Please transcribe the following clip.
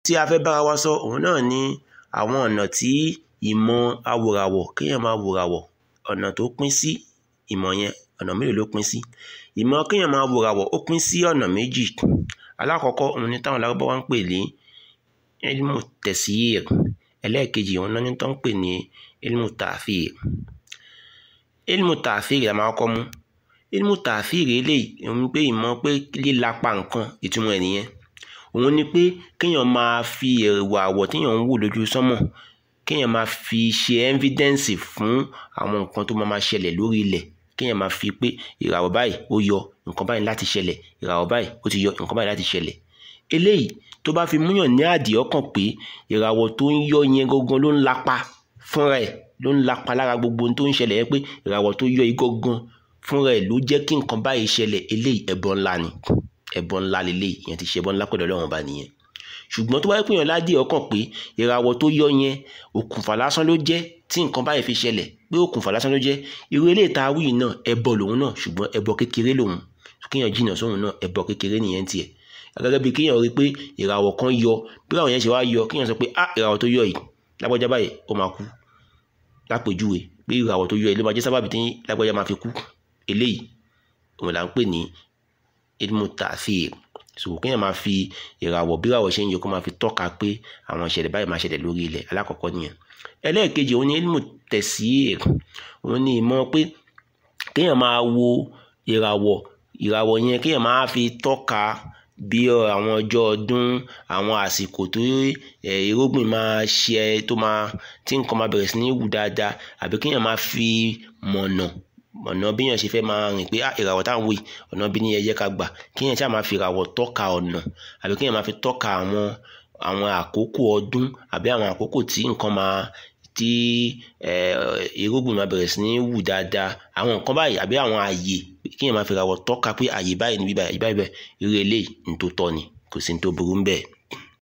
tí a fẹ́ bára wa sọ òun náà ni àwọn ọ̀nà tí ìmọ̀ awòràwọ̀ kéèyàn máa wòràwọ̀ ọ̀nà tó pín sí ìmọ̀ yẹn ọ̀nà mélòó ló pín sí. Ìmọ̀ kéèyàn máa wòràwọ̀ ó pín sí ọ̀nà méjì. Alákọ̀ọ́kọ́ òun ni táwọn Lárúbáwá ń pè ní ilmu tẹ̀síìr, ẹlẹ́ẹ̀kejì òun náà ni tó ń pè ní ilmu tàfíìr. Ilmu tàfíìr la máa kọ́kọ́ mú. Ilmu tàfíìr eléyìí òun pé ìmọ̀ pé lílapa nǹkan ìtumọ̀ ẹ̀ nìyẹn. Òun ni pé kéèyàn máa fi ìràwọ̀ téèyàn ń wò lójú sánmọ̀ kéèyàn máa fi ṣe evidence fún àwọn nǹkan tó máa ṣẹlẹ̀ lórí ilẹ̀, kéèyàn máa fi pé ìràwọ̀ báyìí ó yọ nǹkan báyìí láti ṣẹlẹ̀, ìràwọ̀ báyìí ó ti yọ nǹkan báyìí láti ṣẹlẹ̀. Eléyìí tó bá fi múyàn ní àdìọ́kàn pé ìràwọ̀ tó ń yọ yẹn gangan ló ń lapa fúnra ẹ̀, ló ń lapa lára gbogbo ohun tó ń ṣẹlẹ̀ yẹn, pé ìràwọ̀ tó yọ yìí gangan fúnra ẹ̀ ló jẹ́ kí nǹkan báyìí ṣẹlẹ̀. Eléyìí ẹbọ ńlá ni, ẹbọ ńlá leléyìí, ìyẹn ti ṣe ẹbọ ńlá pẹ̀lú Ọlọ́run ọba nìyẹn. Ṣùgbọ́n tó bá yẹ pé èèyàn ládìí ọkàn pé ìràwọ̀ tó yọ yẹn òkùnfà lásán ló jẹ́ tí nǹkan báyìí fi ṣẹlẹ̀, pé òkùnfà lásán ló jẹ́, irú eléyìí tá a wí náà ẹbọ lòun náà, ṣùgbọ́n ẹbọ kékeré lòun. Kéèyàn jìnnà sóhun náà ẹbọ kékeré nìyẹn tiẹ̀. Gẹ́gẹ́ bí kéèyàn rí pé ìràwọ̀ kan yọ, bí ìràwọ̀ yẹn ṣe wá yọ kéèyàn sọ pé ìràwọ̀ tó yọ yìí lágbájá báyìí ó máa kú, lápèjúwe pé ìràwọ̀ tó yọ yìí ló máa jẹ́ sábàbí tí lágbájá máa fi kú. Eléyìí òun là ń pè ní ilmu ta'thir. So kéèyàn máa fi ìràwọ̀ bí ìràwọ̀ ṣe ń yọ kó máa fi tọ́ka pé àwọn ìṣẹ̀lẹ̀ báyìí máa ṣẹlẹ̀ lórí ilẹ̀. Alákọ̀ọ́kọ́ nìyẹn. Ẹlẹ́ẹ̀kejì òun ni ilmu tasyir. Òun ni ìmọ̀ pé kéèyàn máa wo ìràwọ̀ yẹn kéèyàn máa fi tọ́ka bí àwọn ọjọ́ ọdún, àwọn àsìkò tó irúgbìn máa ṣe tí nǹkan máa bẹ̀rẹ̀ sí ní wù dáadáa, àbí kéèyàn máa fi ọ̀nà bí èèyàn ṣe fẹ́ máa rìn pé ìràwọ̀ táwọn wò yìí ọ̀nà bí ní ẹ jẹ́ ká gbà, kéèyàn ṣáà máa fi ìràwọ̀ tọ́ka ọ̀nà, àbí kéèyàn máa fi tọ́ka àwọn àkókò ọdún, àbí àwọn àkókò tí irúgbìn máa bẹ̀rẹ̀ sí ní wù dáadáa, àwọn nǹkan báyìí, àbí àwọn ààyè kéèyàn máa fi ìràwọ̀ tọ́ka pé ààyè báyìí níbí báyìí irú eléyìí ní tó tọ́ ni, kò sí ní tó burú ń bẹ́ẹ̀.